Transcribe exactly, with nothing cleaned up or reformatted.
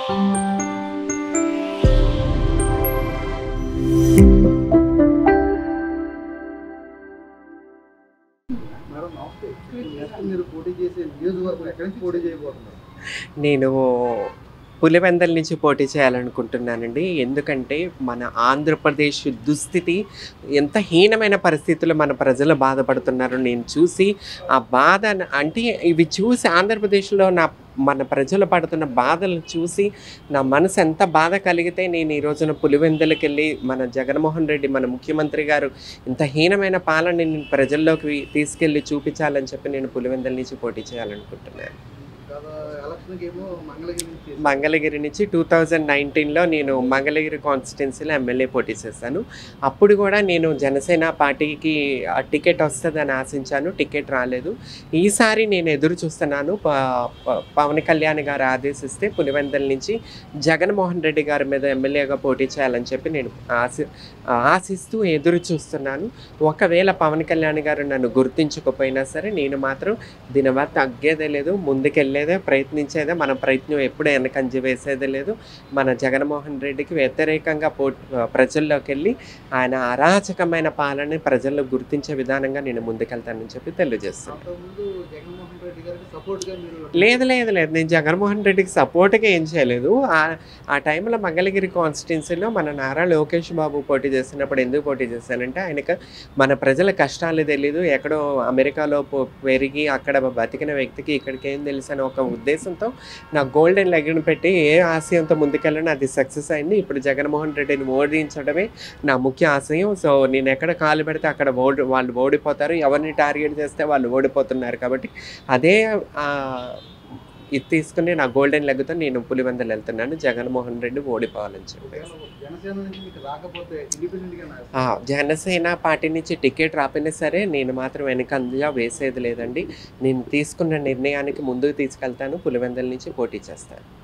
నేను పులివెందుల నుంచి పోటీ చేయాలనుకుంటున్నానండి. ఎందుకంటే మన ఆంధ్రప్రదేశ్ దుస్థితి ఎంత హీనమైన పరిస్థితుల్లో మన ప్రజలు బాధపడుతున్నారో నేను చూసి, ఆ బాధ అంటే ఇవి చూసి ఆంధ్రప్రదేశ్‌లో నా మన ప్రజలు పడుతున్న బాధలు చూసి నా మనసు ఎంత బాధ కలిగితే నేను ఈ రోజున పులివెందులకెళ్ళి మన జగన్మోహన్ రెడ్డి మన ముఖ్యమంత్రి గారు ఇంత హీనమైన పాలనని ప్రజల్లోకి తీసుకెళ్ళి చూపించాలని చెప్పి నేను పులివెందుల నుంచి పోటీ చేయాలనుకుంటున్నాను. మంగళగిరి నుంచి టూ థౌజండ్ నైన్టీన్‌లో నేను మంగళగిరి కాన్స్టిట్యున్సీలో ఎమ్మెల్యే పోటీ చేశాను. అప్పుడు కూడా నేను జనసేన పార్టీకి టికెట్ వస్తుందని ఆశించాను. టికెట్ రాలేదు. ఈసారి నేను ఎదురు చూస్తున్నాను. ప పవన్ కళ్యాణ్ గారు ఆదేశిస్తే పులివెందుల నుంచి జగన్మోహన్ రెడ్డి గారి మీద ఎమ్మెల్యేగా పోటీ చేయాలని చెప్పి నేను ఆశి ఆశిస్తూ ఎదురు చూస్తున్నాను. ఒకవేళ పవన్ కళ్యాణ్ గారు నన్ను గుర్తించకపోయినా సరే నేను మాత్రం దీనివల్ల తగ్గేదే లేదు, ముందుకెళ్ళేదే ప్రయత్నించేదే. మన ప్రయత్నం ఎప్పుడు వెనకంజ వేసేదే లేదు. మన జగన్మోహన్ రెడ్డికి వ్యతిరేకంగా పో ప్రజల్లోకి వెళ్ళి ఆయన అరాచకమైన పాలనని ప్రజల్లో గుర్తించే విధానంగా నేను ముందుకెళ్తానని చెప్పి తెలియజేస్తాను. లేదు లేదు లేదు నేను జగన్మోహన్ రెడ్డికి సపోర్ట్గా ఏం చేయలేదు. ఆ టైంలో మంగళగిరి కాన్స్టిట్యున్సీలో మన నారా లోకేష్ బాబు పోటీ చేస్తున్నప్పుడు ఎందుకు పోటీ చేశానంటే ఆయనకు మన ప్రజల కష్టాలు తెలీదు, ఎక్కడో అమెరికాలో పెరిగి అక్కడ బతికిన వ్యక్తికి ఇక్కడికి ఏం తెలుసు అని ఒక ఉద్దేశంతో నా గోల్డెన్ లెగ్ని పెట్టి ఏ ఆశయంతో ముందుకెళ్ళని అది సక్సెస్ అయింది. ఇప్పుడు జగన్మోహన్ రెడ్డిని ఓడించడమే నా ముఖ్య ఆశయం. సో నేను ఎక్కడ కాలు పెడితే అక్కడ ఓడి వాళ్ళు ఓడిపోతారు, ఎవరిని టార్గెట్ చేస్తే వాళ్ళు ఓడిపోతున్నారు. కాబట్టి అదే ఇది తీసుకుని నా గోల్డెన్ లెగ్తో నేను పులివెందులు వెళ్తున్నాను. జగన్మోహన్ రెడ్డి ఓడిపోవాలని చెప్పి. జనసేన పార్టీ నుంచి టికెట్ రాపోయినా సరే నేను మాత్రం వెనకంజ వేసేది లేదండి. నేను తీసుకున్న నిర్ణయానికి ముందుకు తీసుకెళ్తాను. పులివెందుల నుంచి పోటీ చేస్తాను.